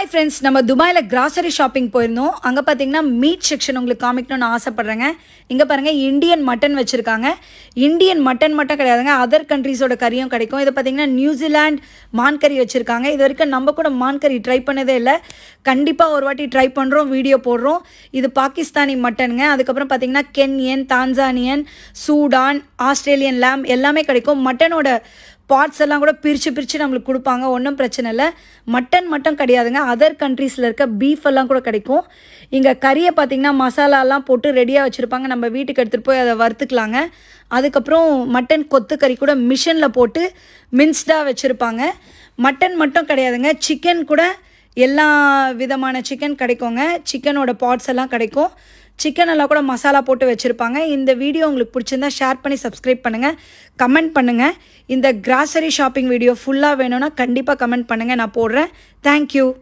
Friends, நம்ம துபாயில் grocery shopping போயிருந்தோம். அங்கே பார்த்தீங்கன்னா மீட் செக்ஷன் உங்களுக்கு காமிக்கணும்னு ஆசைப்பட்றேங்க. இங்கே பாருங்கள், இந்தியன் மட்டன் வச்சுருக்காங்க. இந்தியன் மட்டன் மட்டும் கிடையாதுங்க, அதர் கண்ட்ரீஸோட கறியும் கிடைக்கும். இது பார்த்தீங்கன்னா நியூசிலாண்ட் மான் கறி வச்சுருக்காங்க. இது வரைக்கும் நம்ம கூட மான் கறி ட்ரை பண்ணதே இல்லை. கண்டிப்பாக ஒரு வாட்டி ட்ரை பண்ணுறோம், வீடியோ போடுறோம். இது பாகிஸ்தானி மட்டனுங்க. அதுக்கப்புறம் பார்த்தீங்கன்னா Kenyan, Tanzanian, Sudan, Australian lamb எல்லாமே கிடைக்கும். மட்டனோட பார்ட்ஸ் எல்லாம் கூட பிரித்து நம்மளுக்கு கொடுப்பாங்க, ஒன்றும் பிரச்சனை இல்லை. மட்டன் மட்டும் கிடையாதுங்க, அதர் கண்ட்ரீஸில் இருக்க பீஃப் எல்லாம் கூட கிடைக்கும். இங்கே கறியை பார்த்திங்கன்னா மசாலாலாம் போட்டு ரெடியாக வச்சுருப்பாங்க. நம்ம வீட்டுக்கு எடுத்துகிட்டு போய் அதை வறுத்துக்கலாங்க. அதுக்கப்புறம் மட்டன் கொத்து கறி கூட மிஷினில் போட்டு மின்ஸ்டாக வச்சுருப்பாங்க. மட்டன் மட்டும் கிடையாதுங்க, சிக்கன் கூட எல்லா விதமான சிக்கன் கிடைக்குங்க. சிக்கனோட பார்ட்ஸ் எல்லாம் கிடைக்கும். சிக்கன் எல்லாம் கூட மசாலா போட்டு வச்சுருப்பாங்க. இந்த வீடியோ உங்களுக்கு பிடிச்சிருந்தா ஷேர் பண்ணி சப்ஸ்கிரைப் பண்ணுங்கள், கமெண்ட் பண்ணுங்கள். இந்த கிராசரி ஷாப்பிங் வீடியோ ஃபுல்லாக வேணும்னா கண்டிப்பாக கமெண்ட் பண்ணுங்கள், நான் போடுறேன். தேங்க்யூ.